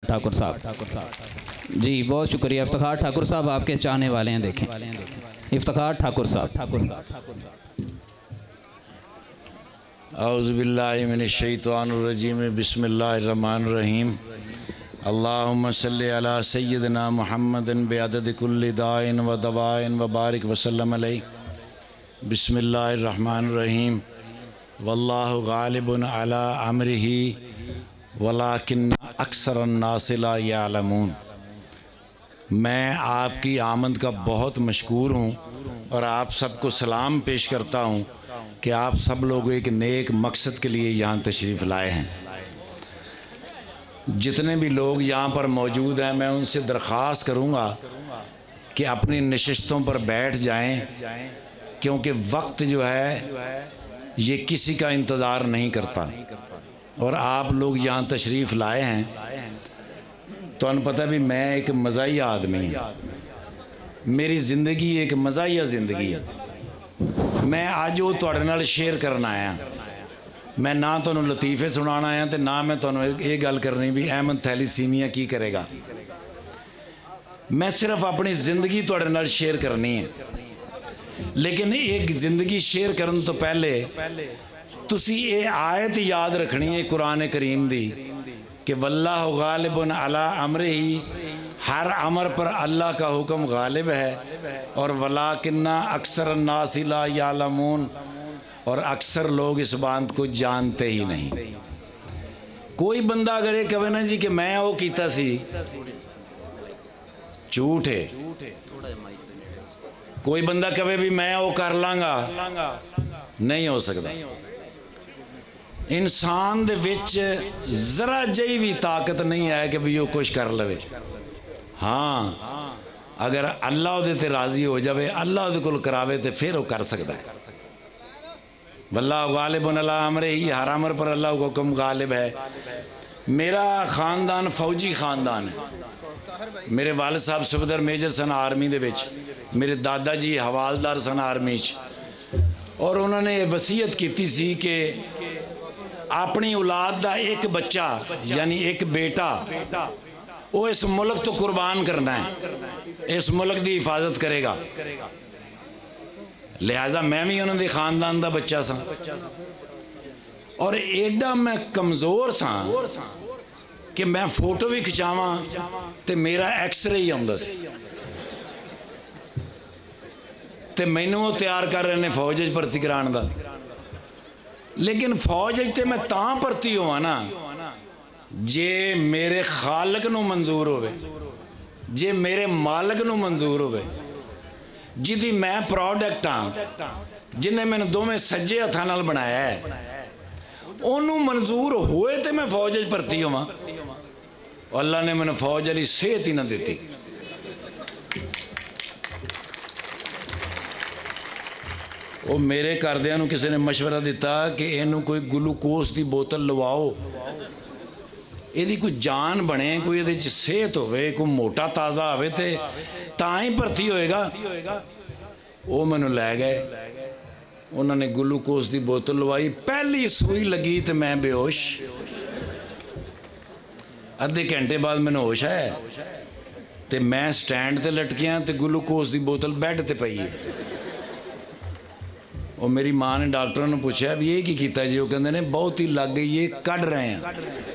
ठाकुर साहब जी, बहुत शुक्रिया। इफ्तिखार ठाकुर साहब आपके चाहने वाले हैं, देखें इफ्तिखार ठाकुर साहब। औज़ुबिल्लाहि मिनश्शैतानिर्रजीम, बिस्मिल्लाहिर्रहमानिर्रहीम। अल्लाहुम्मा सल्लि अला सय्यिदिना मुहम्मदिन बिअददि कुल्लि दाइन व दवाइन व बारिक वसल्लम अलैहि। बिस्मिल्लाहिर्रहमानिर्रहीम। वल्लाहु गालिबुन अला अम्रिही वलाकिन्न अक्सरन्नास ला यअलमून। मैं आपकी आमद का बहुत मशकूर हूँ और आप सबको सलाम पेश करता हूँ कि आप सब लोग एक नेक मकसद के लिए यहाँ तशरीफ़ लाए हैं। जितने भी लोग यहाँ पर मौजूद हैं, मैं उनसे दरख्वास्त करूँगा कि अपनी नशिस्तों पर बैठ जाएं, क्योंकि वक्त जो है ये किसी का इंतज़ार नहीं करता और आप लोग यहाँ तशरीफ़ लाए हैं तो अन पता भी मैं एक मज़ाहिया आदमी हूँ, मेरी ज़िंदगी एक मज़ाहिया ज़िंदगी है। मैं अज वो तुहाडे नाल शेयर करना आया, मैं ना तो लतीफ़े सुनाना आया तो ना मैं तो ये गल करनी भी अहमद थैलीसीमिया की करेगा। मैं सिर्फ अपनी ज़िंदगी तुहाडे नाल शेयर करनी है, लेकिन एक ज़िंदगी शेयर करने तो पहले तुसी ये आयत याद रखनी है कुरान करीम दी कि वल्लाहु गालिबुन अला अम्रिही, हर अमर पर अल्लाह का हुक्म गालिब है और वलाकिन्ना अक्सरन्नास ला यअलमून, और अक्सर लोग इस बात को जानते ही नहीं। कोई बंदा अगर ये कहे ना जी कि मैं वो कीता सी, झूठ है। कोई बंदा कहे भी मैं वो कर लांगा, नहीं हो सकता। इंसान दे विच जरा जी भी ताकत नहीं है कि भी वो कुछ कर लवे। हाँ, अगर अल्लाह उहदे ते राजी हो जाए, अल्लाह उहदे कोल करावे तो फिर वो कर सकता है। वल्लाहु गालिबुन अला अम्रिही, हर अमर पर अल्लाह का हुक्म गालिब है। मेरा ख़ानदान फौजी ख़ानदान है। मेरे वालिद साहब सुबेदार मेजर सन आर्मी दे विच, मेरे दादा जी हवालदार सन आर्मी च, और उन्होंने वसीयत की सी कि अपनी औलाद का एक बच्चा यानी एक बेटा वो इस मुल्क तो कुर्बान करना है, इस मुल्क की हिफाजत करेगा। लिहाजा मैं भी उन्होंने खानदान का बच्चा सा और एडा मैं कमज़ोर सा कि मैं फोटो भी खिंचावा तो मेरा एक्सरे ही आउंदा सी, ते मैनू वो तैयार कर रहे हैं फौज च भर्ती कराने का। लेकिन फौज च मैं तां भर्ती होवां ना जे मेरे खालक नू मंजूर होवे, जे मेरे मालक नू मंजूर होवे, जिदी मैं प्रोडक्ट हाँ, जिन्हें मैंने दोवें सज्जे हथां नाल बनाया है, ओनू मंजूर होए तो मैं फौज च भर्ती होवां। अल्लाह ने मैंने फौज वाली सेहत ही ना दी। वो मेरे घरदिਆਂ ਨੂੰ किसी ने मशवरा दिता कि इनू कोई ग्लूकोस की बोतल लवाओ, यदि कोई जान बने, कोई ये सेहत होवे, कोई मोटा ताज़ा होवे ते तां ही भर्ती होएगा। वो मैनू लै गए, उन्होंने ग्लूकोस की बोतल लवाई, पहली सूई लगी तो मैं बेहोश। अद्धे घंटे बाद मैनू होश है तो मैं स्टैंड ते लटकिया तो ग्लूकोस की बोतल बैड ते पई है। और मेरी माँ ने डॉक्टरों ने पूछा भी ये की कीता जी? वो कहते ने बहुत ही लग गई है, कढ़ रहे हैं।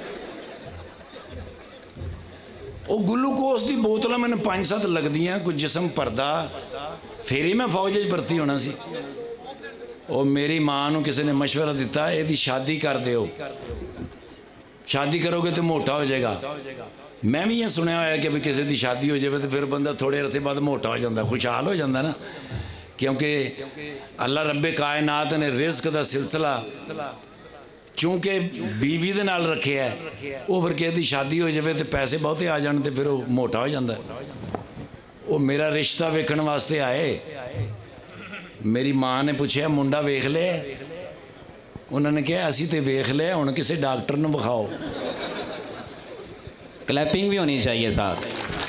वो ग्लूकोस की बोतल मैंने 5-7 लगदियाँ, कोई जिसम भरदा, फिर ही मैं फौज च भर्ती होना सी। और मेरी माँ को किसी ने मशवरा दिता यदि शादी कर दो, शादी करोगे तो मोटा हो जाएगा। मैं भी ये सुनया होया कि भी किसी की शादी हो जाए तो फिर बंदा थोड़े अरसे बाद मोटा हो जाता, खुशहाल हो जाता ना, क्योंकि अल्लाह रब्बे कायनात ने रिज़्क का सिलसिला चूँकि बीवी दे नाल रखे है, वो फिर किसी की शादी हो जाए तो पैसे बहुते आ जाने तो फिर वो मोटा हो जाता है। वो मेरा रिश्ता वेखण वास्ते आए, मेरी माँ ने पूछा मुंडा वेख ले? उन्होंने कहा असी तो वेख लिया, हुण किसी डॉक्टर ने विखाओ। क्लैपिंग भी होनी चाहिए साथ।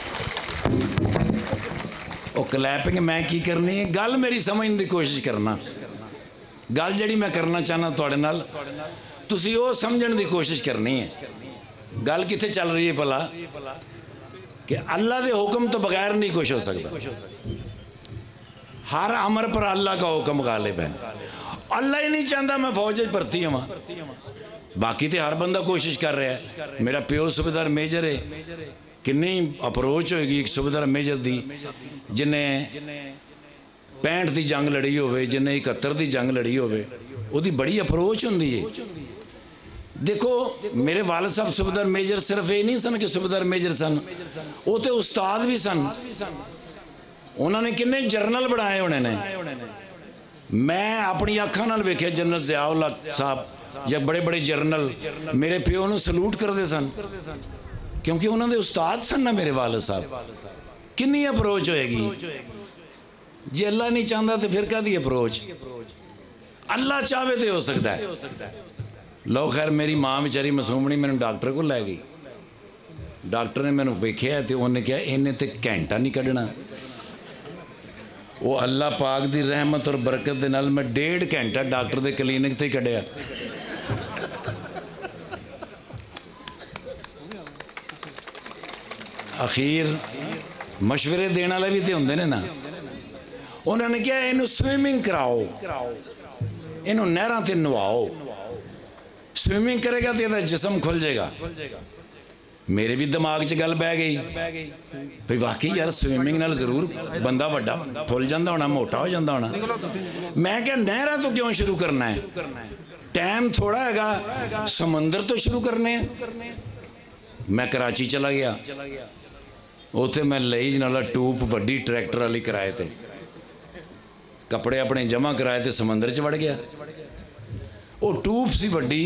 वो क्लैपिंग मैं की करनी है, गल मेरी समझने की कोशिश करना, गल जड़ी मैं करना चाहना तुहाडे नाल तुसी वो समझण की कोशिश करनी है। गल कित्थे चल रही है भला कि अल्लाह के हुक्म तो बगैर नहीं कुछ हो सकता। हर अमर पर अल्लाह का हुक्म गालिब है। अल्लाह ही नहीं चाहता मैं फौज में भर्ती हूँ, बाकी तो हर बंदा कोशिश कर रहा है। मेरा प्यो सूबेदार मेजर है, किन्नी अप्रोच होएगी एक सूबेदार मेजर दी जिन्हें 65 की जंग लड़ी होवे, जिन्हें 71 की जंग लड़ी होवे, उसकी बड़ी अप्रोच होंदी है। देखो मेरे वालिद साहब सूबेदार मेजर सिर्फ ये नहीं सन कि सूबेदार मेजर सन, वो तो उस्ताद भी सन। उन्होंने किन्ने जरनल बनाए होने ने। मैं अपनी अखां नाल वेख्या जनरल ज़ियाउल हक साहब या बड़े बड़े जरनल मेरे प्यो नूं सलूट करते सन, क्योंकि उन्होंने उस्ताद सन ना मेरे वालिद साहब। किन्नी अप्रोच होएगी जे अल्लाह नहीं चाहता तो फिर काहदी अप्रोच? अल्लाह चाहे तो हो सकता है। लो खैर मेरी माँ बेचारी मासूमनी मैंने डॉक्टर को लै गई। डॉक्टर ने मैंने वेख्या तो उन्हें कहा इन्हें तो घंटा नहीं कढ़ना। वो अल्लाह पाक की रहमत और बरकत के नाल मैं 1.5 घंटा डॉक्टर के क्लीनिक ते कढ़िया। अखीर मशवरे देने वाले भी तो होंगे ने ना। उन्होंने कहा इनू स्विमिंग कराओ, इनू नहरों से नवाओ, स्विमिंग करेगा तो इसका जिसम खुल जाएगा। मेरे भी दिमाग च गल बह गई भाई वाकई यार स्विमिंग नाल जरूर बंदा वड्डा फुल जाता होना, मोटा हो जाता होना। मैं क्या नहरा तो क्यों शुरू करना है, टाइम थोड़ा हैगा, समंदर तो शुरू करने हैं। मैं कराची चला गया, उत्थे मैं लई नाला टूप वड्डी ट्रैक्टर वाली किराए ते, कपड़े अपने जमा कराए थे, समंदर च वड़ गया। वो टूप सी वड्डी,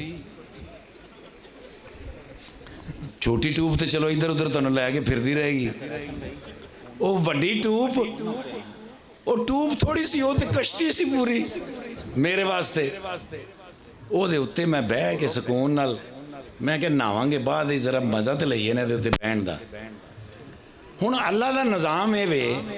छोटी टूप तो चलो इधर उधर तुहानूं लै के फिरदी रहेगी। वो वड्डी टूप, वो टूप थोड़ी सी, वो तो कश्ती सी पूरी मेरे वास्ते। ਉਹਦੇ उत्ते मैं बह के सुकून नाल मैं क्या नहावांगे बाद जरा मज़ा तो लईए ना उत्ते बहन का। हुण अल्लाह का निज़ाम ये वे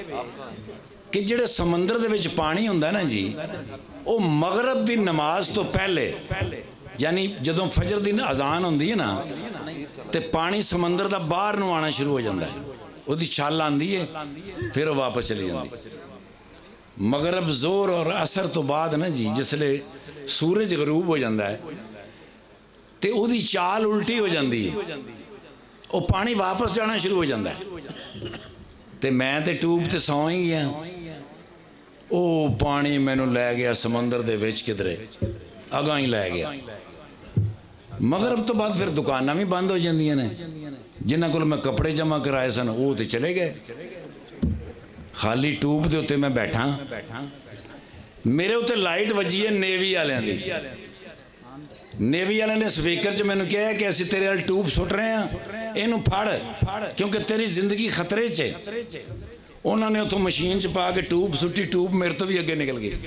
कि जिहड़े समंदर दे विच पानी हुंदा ना जी, वो मगरब की नमाज तो पहले यानी जदों फजर की अजान होंदी है ना तो पानी समंदर का बाहर नूं आना शुरू हो जाता है। उसकी छल आती है फिर वह वापस चली जाती। मगरब जोर और असर तो बाद ना जी जिसले सूरज गरूब हो जाता है तो उसकी चाल उल्टी हो जाती है, वो पानी वापस जाना शुरू हो जाता है। तो मैं तो ट्यूब तो सौ ही गया, वो पानी मैनू लै गया समंदर दे विच किधरे अगां ही लै गया। मगरब तो बाद फिर दुकाना भी बंद हो जांदियां ने, जिन्हां कोल मैं कपड़े जमा कराए सन वो तो चले गए। खाली ट्यूब के उत्ते मैं बैठा, मेरे उत्ते लाइट वजी है नेवी वालियां दी। नेवी वाले ने स्पीकर च मैनू कहा कि असीं तेरे वाल ट्यूब सुट रहे हैं, इनू फड़ क्योंकि तेरी जिंदगी खतरे च है। उन्होंने उतों मशीन च पा के ट्यूब सुटी, ट्यूब मेरे तो भी अगे निकल गई।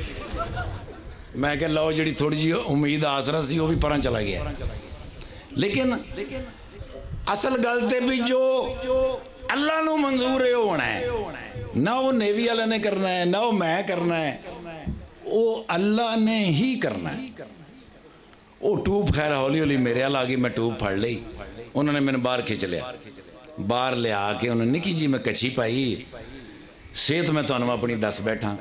मैं क्या लो जी थोड़ी जी उम्मीद आसरा सी वो भी परां चला गया। लेकिन असल गल ते भी जो अल्लाह नू मंजूर है होना है, ना वो नेवी वाले ने करना है ना वो मैं करना है, वो अल्लाह ने ही करना है। वो ट्यूब खैर हौली हौली मेरे वाल आ गई, मैं ट्यूब फड़ ली। उन्होंने मैंने बाहर खिंच लिया, बाहर लिया के उन्होंने निकी जी मैं कच्छी पाई। सेहत मैं तुहानूं अपनी दस बैठा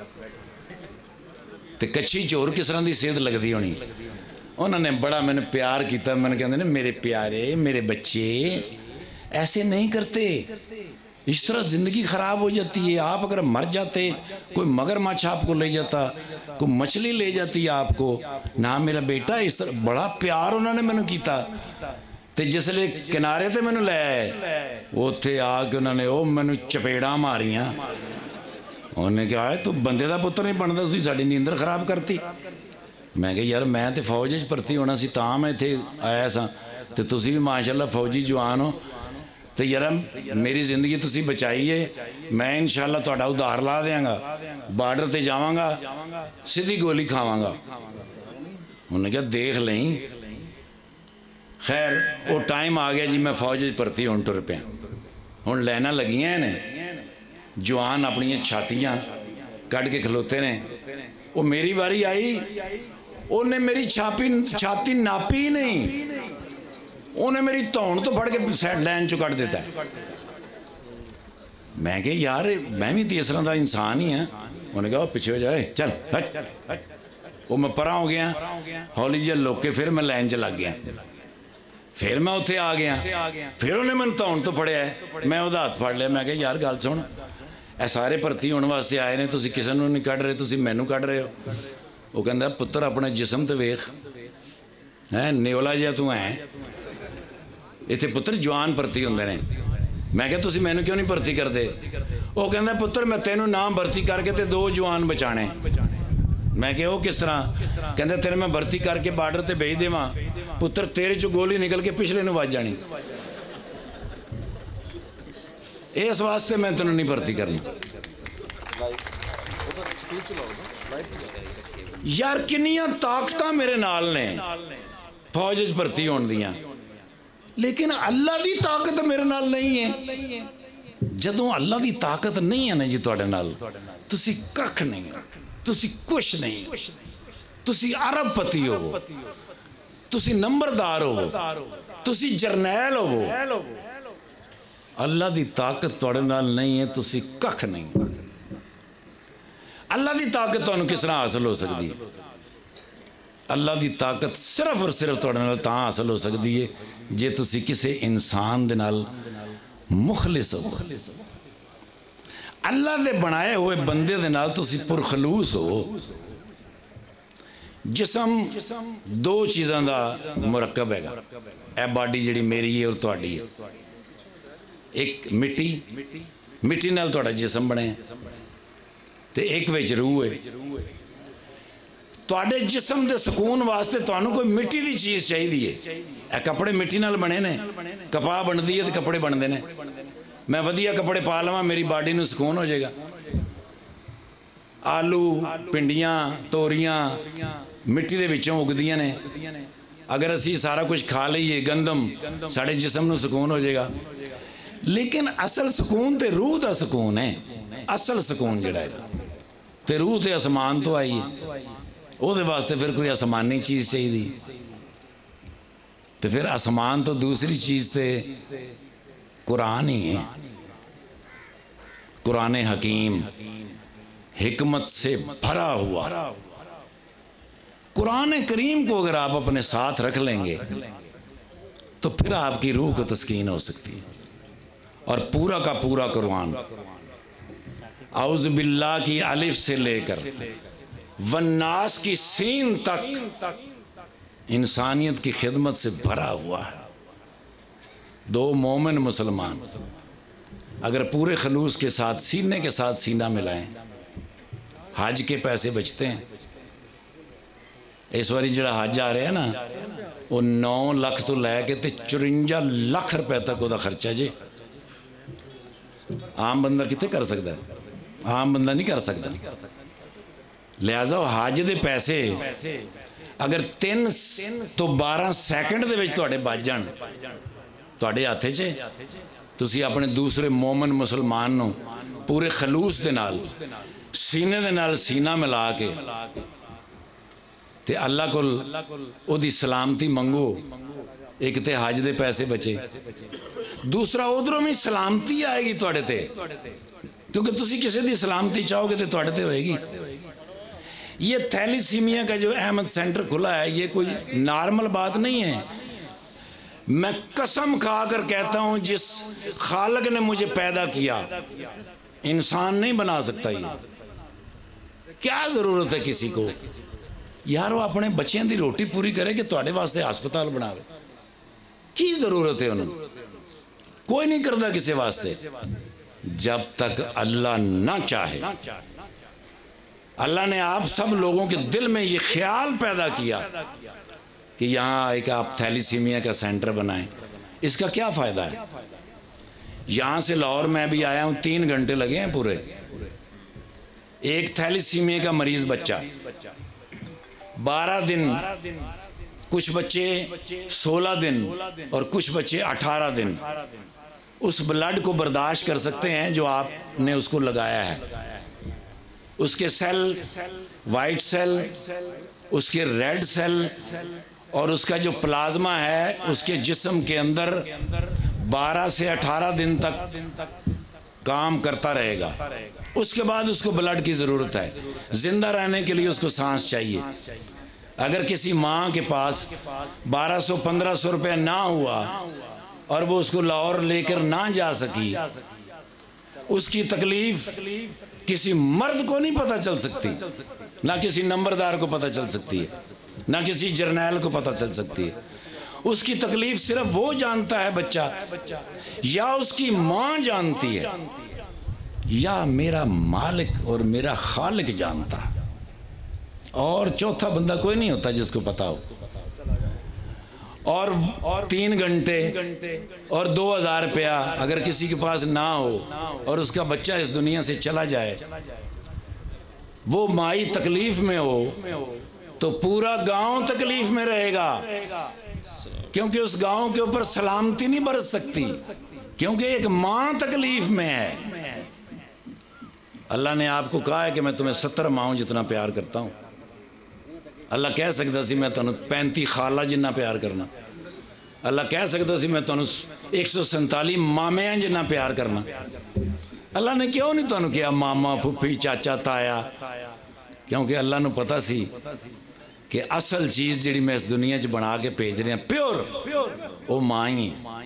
तो कच्छी चोर किस तरह की सेहत लगती होनी। उन्होंने बड़ा मैंने प्यार किया। मैंने कहते ने मेरे प्यारे मेरे बच्चे ऐसे नहीं करते, इस तरह ज़िंदगी ख़राब हो जाती है। आप अगर मर जाते, कोई मगरमच्छ आपको ले जाता, कोई मछली ले जाती है आपको ना मेरा बेटा। इस तरह बड़ा प्यार उन्होंने मैनू किया। तो जिसले किनारे ते मैनू लै आए, उत्थे आके उन्होंने वो मैनू चपेड़ा मारियां। उन्हें कहा तू बंदे का पुत्र नहीं बनता, तुसीं साडी नींदर खराब करती। मैं कहा यार मैं तो फौज च भर्ती होना सी तां मैं इत्थे आया सा, तो तुसीं भी माशाअल्लाह फौजी जवान हो। तो यार मेरी जिंदगी तुसीं बचाई है, मैं इंशाअल्लाह तुहाडा उधार ला देंगा, बार्डर ते जावांगा सीधी गोली खावांगा। उन्हें कहा देख लें। खैर वो टाइम आ गया जी, मैं फौज च भर्ती होण तुर पिया। हुण लाइनां लगियां ने, जवान अपनियां छातियां कढ़ के खलोते ने। वो मेरी वारी आई, उन्हें मेरी छाती नापी नहीं, उन्हें मेरी धौन तो फड़ के सैड लाइन चो कट देता है। मैं कहा यार मैं भी तो इस तरह का इंसान ही हाँ। उन्हें कहा पिछे हो जाए चल हट। वो मैं परा हो गया, हौली जी लोग के फिर मैं लाइन च लग गया, फिर मैं उत्थे आ गया, फिर उन्हें मैंने धौन तो फड़िया है, मैं वो हाथ फड़ लिया। मैं कहा यार गल सुन, ए सारे भर्ती होने वास्ते आए ने, तुसीं किसी नूं नहीं कढ़ रहे, तुसीं मैनू कढ़ रहे हो। वो कहता पुत्र अपने जिसम तो वेख है, नेवला जिहा तू है, इत्थे पुत्र जवान भर्ती होंदे ने। मैं क्या तुसीं मैनू क्यों नहीं भर्ती करते? वो कहता पुत्र मैं तेनों ना भर्ती करके ते 2 जवान बचाने। मैं क्या वो किस तरह? कहते तेरे मैं भर्ती करके बार्डर ते भेज देवां, पुत्र तेरे चो गोली निकल के पिछले नूं वज जानी, इस वास्ते मैं तेनों नहीं भर्ती करना। यार किन्नियां ताकतां मेरे नाल ने फौज च भर्ती होण दियां, लेकिन अल्लाह की ताकत मेरे नाल नहीं है। जदों अल्लाह की ताकत नहीं है ना जी तुहाडे नाल, तुसीं कख नहीं, तुसीं कुछ नहीं, तुसीं अरबपति हो, तुसीं नंबरदार हो, तुसीं जरनैल हो। अल्लाह की ताकत तुहाडे नाल नहीं है, तुसीं कख नहीं। अल्लाह की ताकत तुहानूं किस तरह हासिल हो सकती है? अल्लाह की ताकत सिर्फ और सिर्फ तुहाडे नाल तां हासिल हो सकती है जे तुसीं किसी इंसान दे नाल मुखलिस हो, अल्लाह दे बनाए हुए बंदे दे नाल तुसीं पुरखलूस हो। जिसम 2 चीज़ों का मुरक्कब है, ए बॉडी जिहड़ी मेरी है और तुहाडी है। एक मिट्टी, मिट्टी नाल तुहाडा जिसम बने, ते एक विच रूह है। तुहाडे जिसम दे सुकून वास्ते तुहानूं कोई मिट्टी की चीज़ चाहिए है। ए कपड़े मिट्टी नाल बने ने, कपाह बनती है तो कपड़े बनते हैं। मैं वधिया कपड़े पा लवां, मेरी बॉडी नूं सुकून हो जाएगा। आलू, भिंडियां, तोरियां मिट्टी दे विचों उगदियां ने। अगर असी सारा कुछ खा लईए गंदम, साढ़े जिसम नूं सुकून हो जाएगा। लेकिन असल सुकून तो रूह का सुकून है। असल सुकून जिहड़ा है तो रूह तो आसमान तो आई है, ਉਹਦੇ वास्ते फिर कोई आसमानी चीज़ चाहिए, तो फिर आसमान तो दूसरी चीज़ तो कुरान ही है। कुरान हकीम हिकमत से भरा हुआ कुरान करीम को अगर आप अपने साथ रख लेंगे तो फिर आपकी रूह को तस्कीन हो सकती है। और पूरा का पूरा कुरान औज़ु बिल्लाह की अलिफ से लेकर वन्नास की सीन तक इंसानियत की खिदमत से भरा हुआ है। 2 मोमिन मुसलमान अगर पूरे खलूस के साथ सीने के साथ सीना मिलाएं, हज के पैसे बचते हैं। इस बारी जो हज आ रहा है ना, वो 9 लाख तो लैके तो 54 लाख रुपए तक वो खर्चा जी। आम बंदा कितने कर सकता है? आम बंदा नहीं कर सकता। लिहाजा हज के पैसे अगर 3 तो 12 सैकंड दे विच तुहाडे बच जाण, तुहाडे हत्थ 'च तुसीं अपने दूसरे मोमन मुसलमान नूं पूरे खलूस दे नाल सीने दे नाल सीना मिला के ते अल्लाह कोल ओदी सलामती मंगो। एक तो हज के पैसे बचे, दूसरा उधरों भी सलामती आएगी तुहाडे ते, क्योंकि तुसीं किसी दी सलामती चाहोगे तो तुहाडे ते होएगी। ये थैलीसीमिया का जो अहमद सेंटर खुला है, ये कोई नॉर्मल बात नहीं है। मैं कसम खा कर कहता हूं, जिस खालक ने मुझे पैदा किया इंसान नहीं बना सकता। ये क्या जरूरत है किसी को यार वो अपने बच्चों की रोटी पूरी करे कि तुहाडे वास्ते हस्पताल बनावे? की जरूरत है उन्होंने? कोई नहीं करता किसी वास्ते जब तक अल्लाह ना चाहे। अल्लाह ने आप सब लोगों के दिल में ये ख्याल पैदा किया कि यहाँ एक आप थैलीसीमिया का सेंटर बनाएं। इसका क्या फ़ायदा है? यहाँ से लाहौर में भी आया हूँ, 3 घंटे लगे हैं पूरे। एक थैलीसीमिया का मरीज़ बच्चा 12 दिन, कुछ बच्चे 16 दिन और कुछ बच्चे 18 दिन उस ब्लड को बर्दाश्त कर सकते हैं जो आपने उसको लगाया है। उसके सेल, वाइट सेल, उसके रेड सेल और उसका जो प्लाज्मा है उसके जिस्म के अंदर 12 से 18 दिन तक काम करता रहेगा। उसके बाद उसको ब्लड की ज़रूरत है, ज़िंदा रहने के लिए उसको सांस चाहिए। अगर किसी माँ के पास 1200-1500 रुपये ना हुआ और वो उसको लाहौर लेकर ना जा सकी, उसकी तकलीफ किसी मर्द को नहीं पता चल सकती, ना किसी नंबरदार को पता चल सकती है, ना किसी जर्नैल को पता चल सकती है। उसकी तकलीफ सिर्फ वो जानता है बच्चा, या उसकी माँ जानती है, या मेरा मालिक और मेरा खालिक जानता है, और चौथा बंदा कोई नहीं होता जिसको पता हो। और 3 घंटे और 2000 रुपया अगर किसी के पास ना हो और उसका बच्चा इस दुनिया से चला जाए, वो माई तकलीफ में हो तो पूरा गांव तकलीफ में रहेगा, क्योंकि उस गांव के ऊपर सलामती नहीं बरस सकती, क्योंकि एक मां तकलीफ में है। अल्लाह ने आपको कहा है कि मैं तुम्हें 70 माओं जितना प्यार करता हूं। अल्लाह कह सकता सी मैं तुहानू 35 खाला जिन्ना प्यार करना, अल्लाह कह सकता सी मैं तुहानू 147 मामियां जिन्ना प्यार करना। अल्लाह ने क्यों नहीं तुहानू किया मामा, फुफी, चाचा, ताया? क्योंकि अल्लाह नू पता सी कि असल चीज़ जिहड़ी मैं इस दुनिया च बना के भेज रहा प्योर, वो माँ ही है।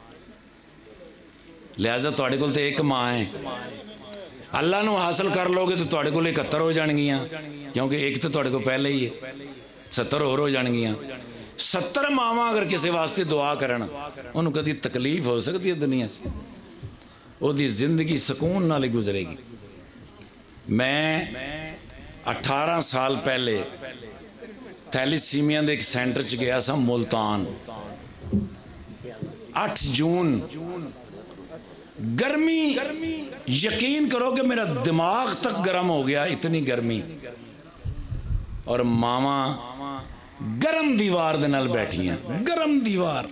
लिहाजा तुहाडे कोल ते एक माँ है, अल्लाह नू हासिल कर लोगे तो तुहाडे कोल 71 हो जाणगियां, क्योंकि एक तो तुहाडे कोल पहले ही है, 70 होर हो जाणगियां। 70 मावां अगर किसी वास्ते दुआ करन, उन्होंने कभी तकलीफ हो सकती है दुनिया से? उसकी जिंदगी सुकून नाल गुजरेगी। मैं 18 साल पहले थैलीसीमिया के एक सेंटर च गया सा मुल्तान। 8 जून गर्मी, यकीन करो कि मेरा दिमाग तक गर्म हो गया, इतनी गर्मी। और मामा गर्म दीवार दे नाल बैठियां, गर्म दीवार,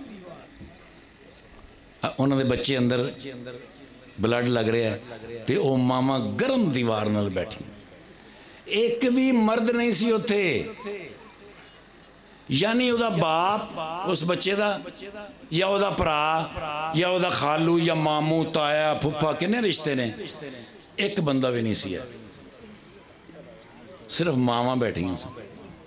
उन्होंने बच्चे अंदर ब्लड लग रहा है तो वो मामा गर्म दीवार नाल बैठी। एक भी मर्द नहीं सी उत्थे, यानी उदा बाप उस बच्चे दा, या उदा भरा, या उदा खालू, या मामू, ताया, फुफा, किन्ने रिश्ते ने, एक बंदा भी नहीं सी, सिर्फ मावां बैठियां सन।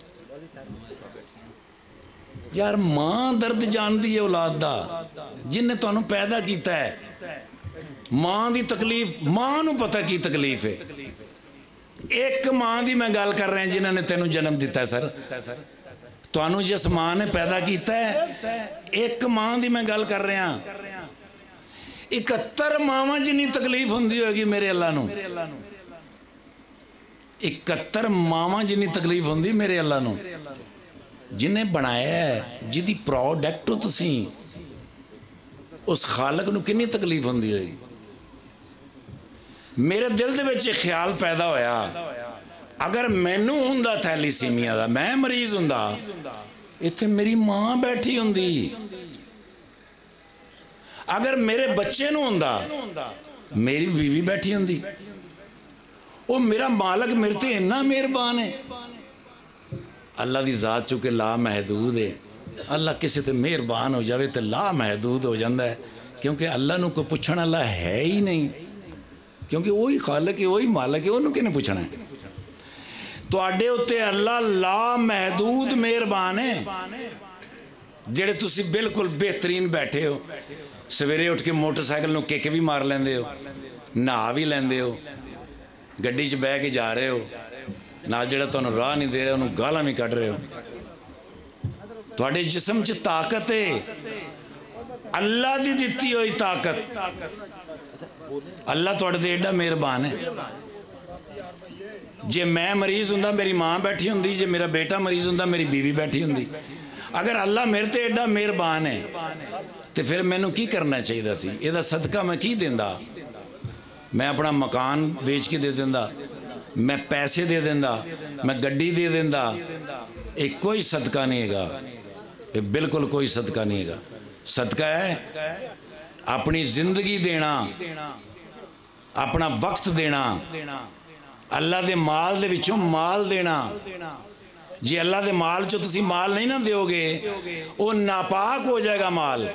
यार मां दर्द जानती है औलाद दा, जिन्हें तुहानू पैदा किया है। मां दी तकलीफ, मां नू पता की तकलीफ है। एक मां दी मैं गल कर रहा जिन्होंने तेनू जन्म दिता है सर, तुहानू जिस मां ने पैदा किया है, एक मां दी मैं गल कर रहा। 71 मावां जिन्नी तकलीफ होंदी होगी मेरे अल्लाह नू, 71 मावां जिन्नी तकलीफ होंदी मेरे अल्लाह नू, जिन्हें बनाया है, जिहदी प्रोडक्ट हो तुसी, उस खालक नू कितनी तकलीफ होंदी होगी। मेरे दिल दे विच ख्याल पैदा होया, अगर मैनू हुंदा थैलीसीमिया दा, मैं मरीज हुंदा, इत्थे मेरी मां बैठी हुंदी। अगर मेरे बच्चे नू हुंदा, मेरी बीवी बैठी हुंदी। वो मेरा मालक मेरे ते इन्ना मेहरबान है। अल्लाह की जात चूँकि ला महदूद है, अल्लाह किसी ते मेहरबान हो जाए तो ला महदूद हो जाता है, क्योंकि अल्लाह नू कोई पुछण वाला है ही नहीं, क्योंकि वही खालक है, वही मालक है, उन्होंने किने पुछना है। तुहाडे उत्ते अल्लाह ला महदूद मेहरबान है, जेड़े तुसी बिल्कुल बेहतरीन बैठे हो, सवेरे उठ के मोटरसाइकिल नू किक भी मार लेंदे हो, नहा भी लेंदे हो, गड्डी च बह के जा रहे हो, नाल जेड़ा तुहानू राह नहीं दे रहा उन्होंने गालां भी कढ़ रहे हो। तुहाडे जिस्म च ताकत है, अल्लाह दी दिती हुई ताकत। अल्लाह तुहाडे ते एडा मेहरबान है। जे मैं मरीज हुंदा मेरी मां बैठी हुंदी, जे मेरा बेटा मरीज हुंदा मेरी बीवी बैठी हुंदी। अगर अल्लाह मेरे ते एडा मेहरबान है तो फिर मैनू की करना चाहिए सी? इहदा सदका मैं की देंदा? मैं अपना मकान बेच के दे देंदा, मैं पैसे दे देंदा, मैं गड्डी दे देंदा। एक कोई सदका नहीं हैगा, ये बिल्कुल कोई सदका नहीं हैगा। सदका है अपनी जिंदगी देना, अपना वक्त देना, अल्लाह दे माल दे विचों माल देना, जे अल्लाह दे माल चो तुसी माल नहीं ना दोगे वो नापाक हो जाएगा माल।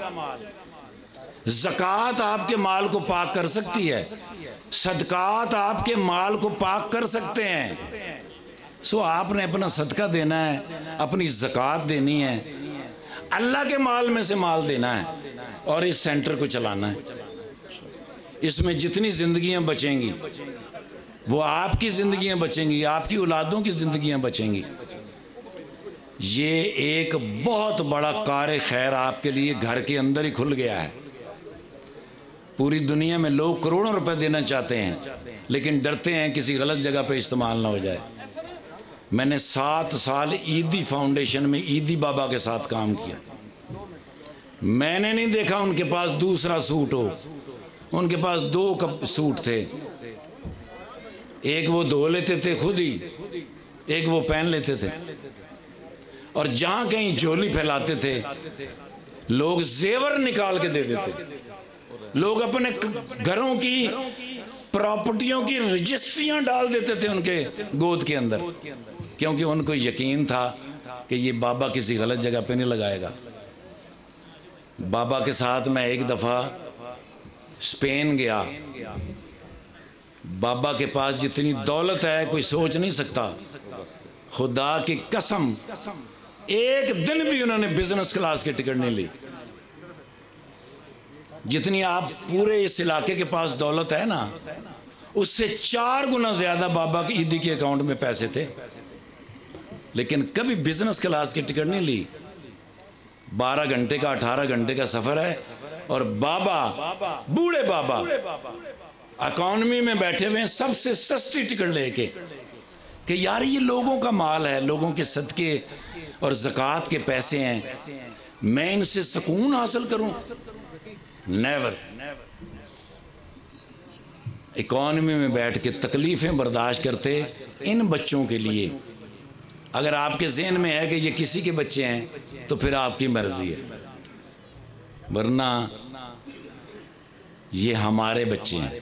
ज़कात आपके माल को पाक कर सकती है, सदकात आपके माल को पाक कर सकते हैं। सो आपने अपना सदका देना है, अपनी ज़कात देनी है, अल्लाह के माल में से माल देना है और इस सेंटर को चलाना है। इसमें जितनी ज़िंदगियां बचेंगी वो आपकी ज़िंदगियां बचेंगी, आपकी औलादों की ज़िंदगियां बचेंगी। ये एक बहुत बड़ा कार्य खैर आपके लिए घर के अंदर ही खुल गया है। पूरी दुनिया में लोग करोड़ों रुपए देना चाहते हैं लेकिन डरते हैं किसी गलत जगह पे इस्तेमाल ना हो जाए। मैंने 7 साल ईदी फाउंडेशन में ईदी बाबा के साथ काम किया। मैंने नहीं देखा उनके पास दूसरा सूट हो। उनके पास 2 सूट थे, एक वो धो लेते थे खुद ही, एक वो पहन लेते थे। और जहां कहीं झोली फैलाते थे लोग जेवर निकाल के दे देते। लोग अपने घरों की प्रॉपर्टियों की रजिस्ट्रियां डाल देते थे उनके गोद के अंदर, क्योंकि उनको यकीन था कि ये बाबा किसी गलत जगह पे नहीं लगाएगा। बाबा के साथ मैं एक दफ़ा स्पेन गया। बाबा के पास जितनी दौलत है कोई सोच नहीं सकता। खुदा की कसम, एक दिन भी उन्होंने बिजनेस क्लास की टिकट नहीं ली। जितनी आप पूरे इस इलाके के पास दौलत है ना, उससे 4 गुना ज्यादा बाबा की ईदी के अकाउंट में पैसे थे, लेकिन कभी बिजनेस क्लास की टिकट नहीं ली। 12 घंटे का 18 घंटे का सफर है और बाबा, बूढ़े बाबा इकॉनमी में बैठे हुए हैं, सबसे सस्ती टिकट लेके कि यार ये लोगों का माल है, लोगों के सदके और ज़कात के पैसे हैं, मैं इनसे सुकून हासिल करूं। नेवर। इकॉनमी में बैठ के तकलीफ़ें बर्दाश्त करते इन बच्चों के लिए। अगर आपके ज़हन में है कि ये किसी के बच्चे हैं तो फिर आपकी मर्जी है, वरना ये हमारे बच्चे हैं।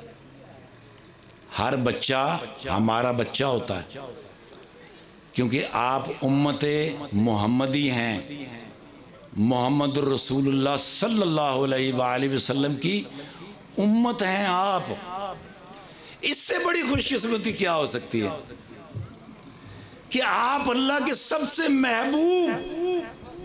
हर बच्चा हमारा बच्चा होता है, क्योंकि आप उम्मते मोहम्मदी हैं। मोहम्मद रसूलुल्लाह सल्लल्लाहु अलैहि वसल्लम की उम्मत हैं आप। इससे बड़ी खुशकिस्मती क्या हो सकती है कि आप अल्लाह के सबसे महबूब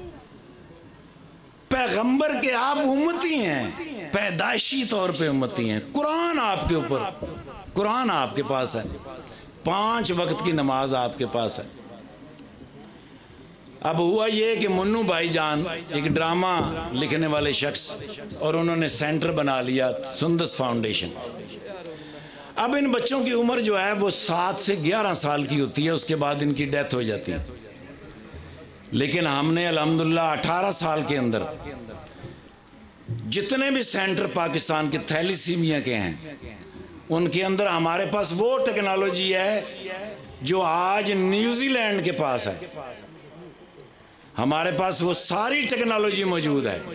पैगंबर के आप उम्मती हैं, पैदाइशी तौर पे उम्मती हैं। कुरान आपके ऊपर, कुरान आपके पास है, 5 वक्त की नमाज आपके पास है। अब हुआ ये कि मुन्नू भाईजान एक ड्रामा लिखने वाले शख्स, और उन्होंने सेंटर बना लिया सुंदस फाउंडेशन। अब इन बच्चों की उम्र जो है वो 7 से 11 साल की होती है, उसके बाद इनकी डेथ हो जाती है। लेकिन हमने अल्हम्दुलिल्लाह 18 साल के अंदर जितने भी सेंटर पाकिस्तान के थैलीसीमिया के हैं, उनके अंदर हमारे पास वो टेक्नोलॉजी है जो आज न्यूजीलैंड के पास है। हमारे पास वो सारी टेक्नोलॉजी मौजूद है।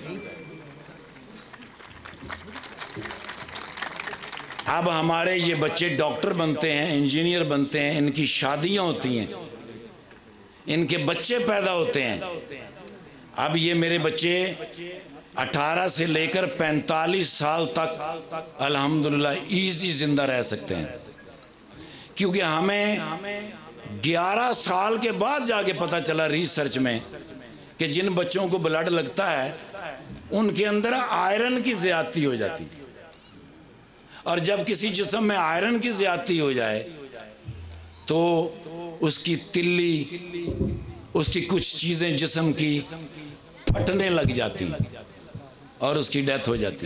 अब हमारे ये बच्चे डॉक्टर बनते हैं, इंजीनियर बनते हैं, इनकी शादियां होती हैं, इनके बच्चे पैदा होते हैं। अब ये मेरे बच्चे 18 से लेकर 45 साल तक अल्हम्दुलिल्लाह इजी जिंदा रह सकते हैं, क्योंकि हमें 11 साल के बाद जाके पता चला रिसर्च में कि जिन बच्चों को ब्लड लगता है उनके अंदर आयरन की ज़्यादती हो जाती है। और जब किसी जिस्म में आयरन की ज़्यादती हो जाए तो उसकी तिल्ली, उसकी कुछ चीज़ें जिस्म की फटने लग जाती और उसकी डेथ हो जाती।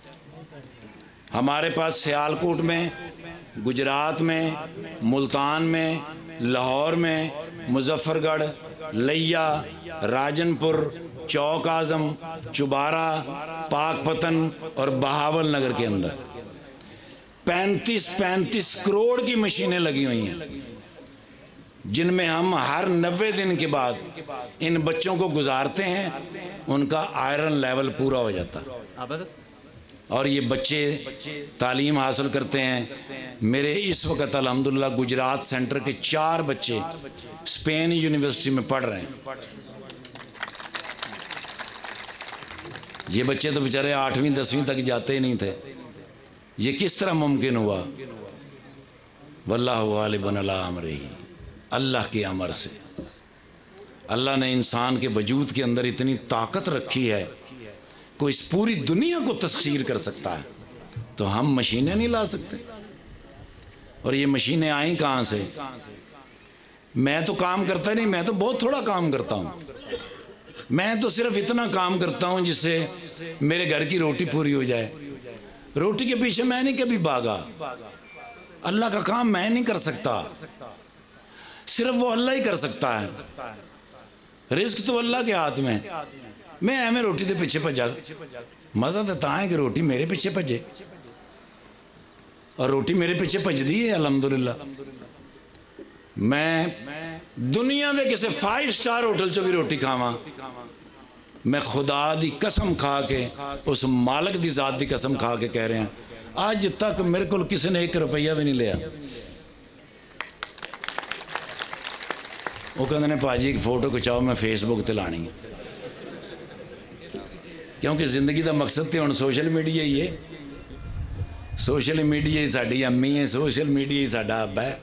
हमारे पास सियालकोट में, गुजरात में, मुल्तान में, लाहौर में, मुजफ्फरगढ़, लिया, राजनपुर, चौक आज़म, चुबारा, पाकपतन और बहावल नगर के अंदर 35 करोड़ की मशीनें लगी हुई हैं, जिनमें हम हर 90 दिन के बाद इन बच्चों को गुजारते हैं, उनका आयरन लेवल पूरा हो जाता है। और ये बच्चे तालीम हासिल करते हैं। मेरे इस वक्त अल्हम्दुलिल्लाह गुजरात सेंटर के 4 बच्चे स्पेन यूनिवर्सिटी में पढ़ रहे हैं। ये बच्चे तो बेचारे 8वीं 10वीं तक जाते ही नहीं थे। ये किस तरह मुमकिन हुआ? वल्लाहु गालिबुन अला अमरिही, अल्लाह के अमर से। अल्लाह ने इंसान के वजूद के अंदर इतनी ताकत रखी है, कोई इस पूरी दुनिया को तस्खीर कर सकता है, तो हम मशीनें नहीं ला सकते। और ये मशीनें आई कहाँ से? मैं तो काम करता नहीं, मैं तो बहुत थोड़ा काम करता हूँ। मैं तो सिर्फ इतना काम करता हूँ जिससे मेरे घर की रोटी पूरी हो जाए। रोटी के पीछे मैं नहीं कभी भागा। अल्लाह का काम मैं नहीं कर सकता, सिर्फ वो अल्लाह ही कर सकता है। रिस्क तो अल्लाह के हाथ में। मैं एवं रोटी के पीछे भजा, मज़ा तो ता है कि रोटी मेरे पीछे भजे, और रोटी मेरे पीछे भजदी है अल्हम्दुलिल्लाह। मैं दुनिया के किसी 5 स्टार होटल चो भी रोटी खावा, मैं खुदा दी कसम खा के, उस मालिक दी जात दी कसम खा के कह रहे हैं, आज तक मेरे को किसी ने 1 रुपया भी नहीं लिया। वो कहते हैं भाजी एक फोटो खिंचाओ, मैं फेसबुक ते लानी है। क्योंकि जिंदगी का मकसद तो हम सोशल मीडिया ही है। सोशल मीडिया ही साड़ी अम्मी है, सोशल मीडिया ही साड़ा अब्बा है।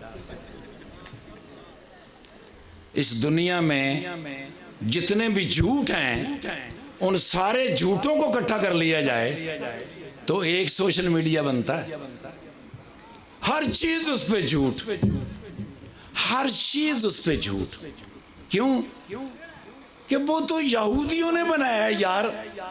इस दुनिया में जितने भी झूठ हैं, उन सारे झूठों को इकट्ठा कर लिया जाए तो एक सोशल मीडिया बनता है। हर चीज उस पे झूठ, हर चीज उस पे झूठ। क्यों? कि वो तो यहूदियों ने बनाया है यार।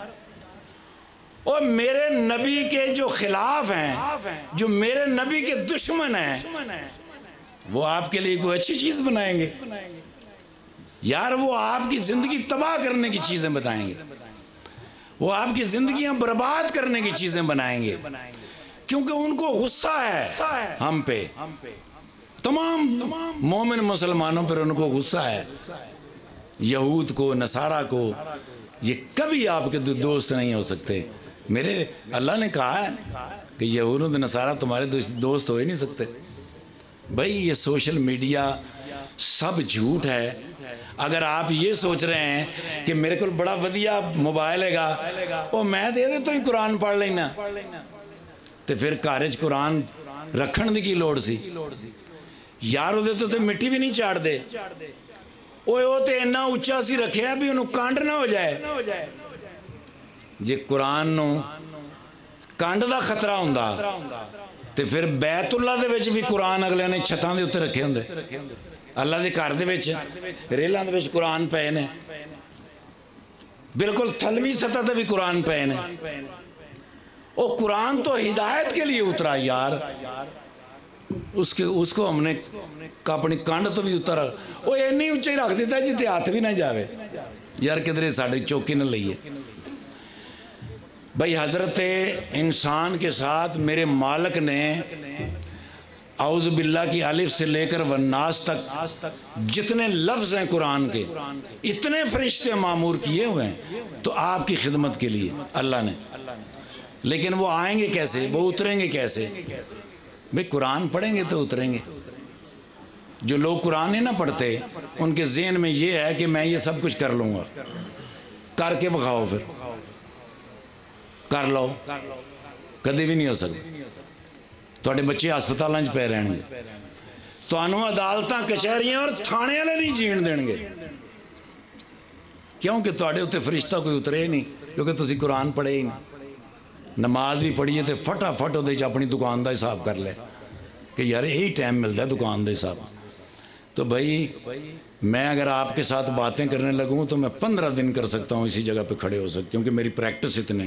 और मेरे नबी के जो खिलाफ हैं, जो मेरे नबी के दुश्मन हैं, वो आपके लिए कोई अच्छी चीज बनाएंगे यार? वो आपकी जिंदगी तबाह करने की चीजें बताएंगे, वो आपकी जिंदगियां बर्बाद करने की चीजें बनाएंगे, क्योंकि उनको गुस्सा है हम पे। तमाम मोमिन मुसलमानों पर उनको गुस्सा है। यहूद को, नसारा को, ये कभी आपके दोस्त नहीं हो सकते। मेरे अल्लाह ने कहा है कि यहूद और नसारा तुम्हारे दोस्त हो ही नहीं सकते। भाई ये सोशल मीडिया सब झूठ है। अगर आप ये सोच रहे हैं कि मेरे को बड़ा वधिया मोबाइल हैगा, वो मैं दे दे तो ही कुरान पढ़ लेना, तो फिर घर च कुरान रखने की लोड़ सी यार? वो तो मिट्टी भी नहीं चाड़ते। वो तो इन्ना उच्चा सी रखिया भी उन्होंने कंड ना हो जाए। जे कुरान नू कंड का खतरा हुंदा तो फिर बैतुल्ला दे विच भी कुरान अगले ने छतां दे उत्ते रखे हुंदे। अल्लाह के घर दे विच रेलां दे विच कुरान पे ने, बिल्कुल थलवी सतह ते भी कुरान पे ने। वो कुरान तो हिदायत के लिए उतरा यार। उसको हमने अपनी कंड तो भी उतर, वो इन्नी उच्चे रख दिता जिते हाथ भी ना जावे यार, किधरे साड़ी चौकी न लईए। भाई हजरत इंसान के साथ मेरे मालिक ने औज़ बिल्लाह की अलिफ से लेकर वन्नास तक जितने लफ्ज़ हैं कुरान के, इतने फरिश्ते मामूर किए हुए हैं तो आपकी खिदमत के लिए अल्लाह ने। लेकिन वो आएंगे कैसे, वो उतरेंगे कैसे? भाई कुरान पढ़ेंगे तो उतरेंगे। जो लोग कुरान नहीं ना पढ़ते, उनके ज़हन में ये है कि मैं ये सब कुछ कर लूँगा। करके बखाओ, फिर कर लो, कभी भी नहीं हो सकता। थोड़े बच्चे हस्पतालों च पे रहने, थानू अदालतां कचहरियां और थाने वाले नहीं जीण देंगे, क्योंकि थोड़े उत्ते फरिश्ता कोई उतरे नहीं, क्योंकि तुसी कुरान पढ़े ही नहीं। नमाज भी पढ़िए तो फटाफट वो अपनी दुकान का हिसाब कर ले कि यार यही टाइम मिलता है दुकान का हिसाब। तो भाई मैं अगर आपके साथ बातें करने लगूँ तो मैं 15 दिन कर सकता हूँ इसी जगह पे खड़े हो सकते, क्योंकि मेरी प्रैक्टिस इतनी।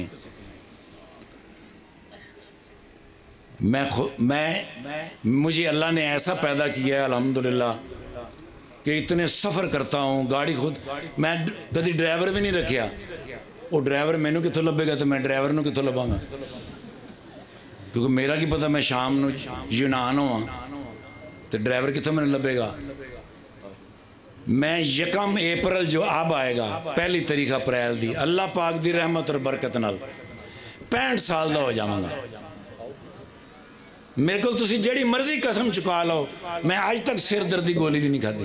मुझे अल्लाह ने ऐसा पैदा किया है अल्हम्दुलिल्लाह कि इतने सफ़र करता हूँ। गाड़ी खुद, मैं कभी ड्राइवर भी नहीं रखिया। वो ड्राइवर मैनू कितों लभेगा तो मैं ड्राइवर नू कितों लभांगा, क्योंकि मेरा की पता मैं शाम नू यूनान होवां तो ड्राइवर कितों मैनू लभेगा। मैं 1 अप्रैल जो अब आएगा, 1 तारीख अप्रैल दी, अल्लाह पाक दी रहमत और बरकत नाल 65 साल का हो जावांगा। मेरे को तुसी जेड़ी मर्जी कसम चुका लो, मैं आज तक सिर दर्द की गोली भी नहीं खाधी।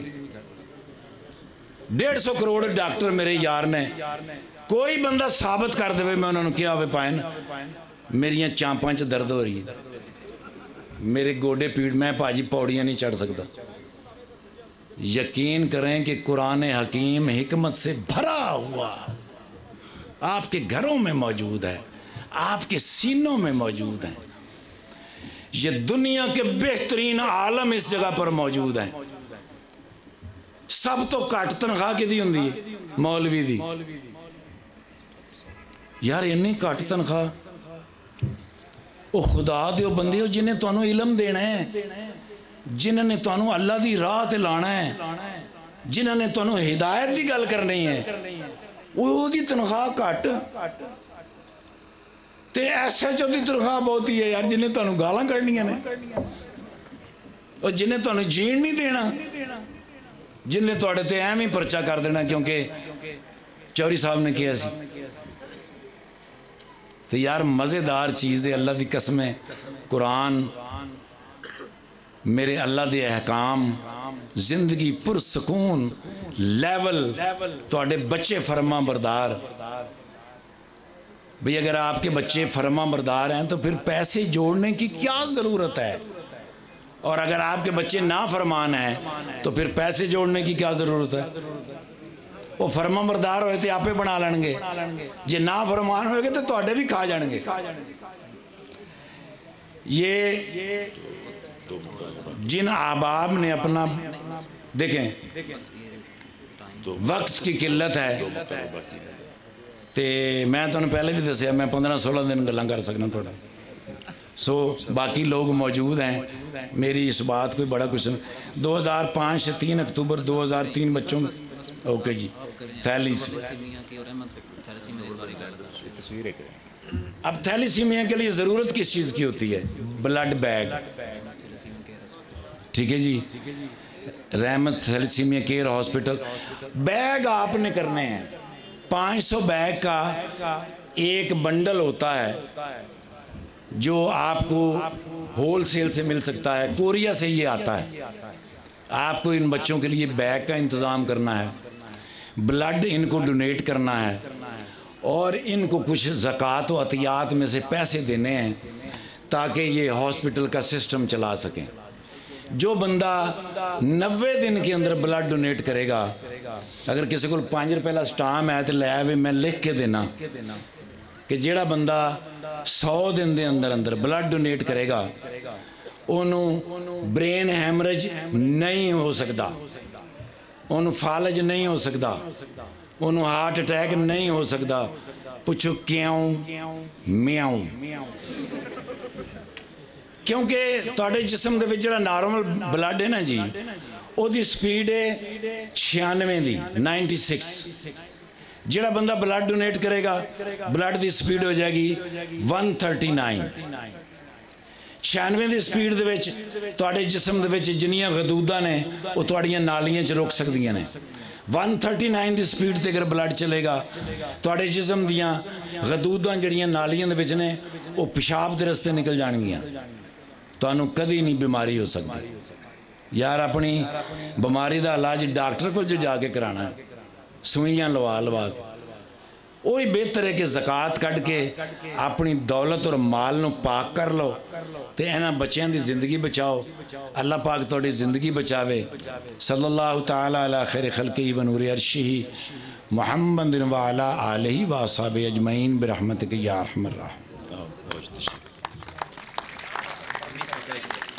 150 करोड़ डॉक्टर मेरे यार ने, कोई बंदा साबित कर दे, मैं उन्होंने क्या हो पाए ना, मेरिया चांपां च दर्द हो रही है, मेरे गोडे पीड़, मैं भाजी पौड़ियाँ नहीं चढ़ सकता। यकीन करें कि कुरान हकीम हिकमत से भरा हुआ आपके घरों में मौजूद है, आपके सीनों में मौजूद है। ये दुनिया के बेहतरीन आलम इस जगह पर मौजूद हैं। सब तो घट तनख्वाह किहदी हुंदी है? मौलवी दी। यार इन्नी घट तनख्वाह, वो खुदा दे बंदे हो जिन्हें तुहानू इलम देना है, जिन्होंने तुहानू अल्लाह दी राह ते लाना है, जिन्होंने तुहानू हिदायत की गल करनी है, वो तनख्वाह घट ते SHO की तनख्वाह बहुत ही है यार, जिन्हें तुहानू गालां कढ़नियां ने, और जिन्हें तुहानू जीण नहीं देना, जिन्हें तुहाडे ते एवं ही परचा कर देना क्योंकि चौधरी साहब ने किया सी। तो यार मज़ेदार चीज़ है, अल्लाह की कसम है। कुरान मेरे अल्लाह के अहकाम, जिंदगी पुरसकून लेवल, तुहाडे बच्चे फरमा बरदार। भाई अगर आपके बच्चे फरमा बरदार हैं तो फिर पैसे जोड़ने की क्या ज़रूरत है, और अगर आपके बच्चे ना फरमान हैं तो फिर पैसे जोड़ने की क्या ज़रूरत है। वो फरमा बरदार होए तो आपे बना लेंगे, जे ना फरमान होएगे तो तुहाडे भी खा जाएंगे। ये जिन अहबाब ने अपना, देखें वक्त की किल्लत है, तो मैं तुहानू पहले भी दसिया मैं 15-16 दिन गल्लां कर सकना थोड़ा। सो बाकी लोग मौजूद हैं, मेरी इस बात कोई बड़ा कुछ 2005 से 3 अक्टूबर 2003 बच्चों, ओके जी, थैलीसीमिया। अब थैलीसीमिया के लिए ज़रूरत किस चीज़ की होती है? ब्लड बैग, ठीक है जी। रहमत थैलीसीमिया केयर हॉस्पिटल, बैग आपने करने हैं। 500 बैग का एक बंडल होता है जो आपको होल सेल से मिल सकता है, कोरिया से ये आता है। आपको इन बच्चों के लिए बैग का इंतज़ाम करना है, ब्लड इनको डोनेट करना है, और इनको कुछ ज़कात व अतियात में से पैसे देने हैं ताकि ये हॉस्पिटल का सिस्टम चला सकें। जो बंदा 90 दिन के अंदर ब्लड डोनेट करेगा, अगर किसी को 5 रुपए का स्टाम है तो लै आवे, मैं लिख के देना कि जेड़ा बंदा 100 दिन के अंदर अंदर ब्लड डोनेट करेगा उन्होंने ब्रेन हैमरेज नहीं हो सकता, उन्होंने फालज नहीं हो सकता, उन्होंने हार्ट अटैक नहीं हो सकता। पूछो क्यों? म्याऊं। क्योंकि तुहाडे जिस्म दे विच जिहड़ा नॉर्मल ब्लड है ना जी, ओदी स्पीड है 96 दी, 96। जिहड़ा बंदा ब्लड डोनेट करेगा ब्लड की स्पीड हो जाएगी 139। 96 की स्पीड दे विच तुहाडे जिस्म दे विच जिन्नियां गदूदां ने वो तुहाड़ियां नालियां च रुक सकदियां ने। 139 की स्पीड से अगर ब्लड चलेगा तुहाडे जिस्म दियां गदूदां जिहड़ियां नालियां दे विच ने वो पेशाब के रस्ते निकल जाणगियां, तुहानू कदी नहीं बीमारी हो सकती। यार अपनी बीमारी का इलाज डॉक्टर को जो जाके कराना, सुइयां लवा लवा के, वही बेहतर है कि ज़कात कढ़ के अपनी दौलत और माल नू पाक कर लो तो इन्हां बच्चों की ज़िंदगी बचाओ। अल्लाह पाक तुहाडी ज़िंदगी बचावे। सल्लल्लाहु ताला अला खैर खल्क़िही व नूरि अर्शिही मुहम्मदिन व अला आलिही व अस्हाबिही अजमईन बिरहमतिक या अरहमर राहिमीन।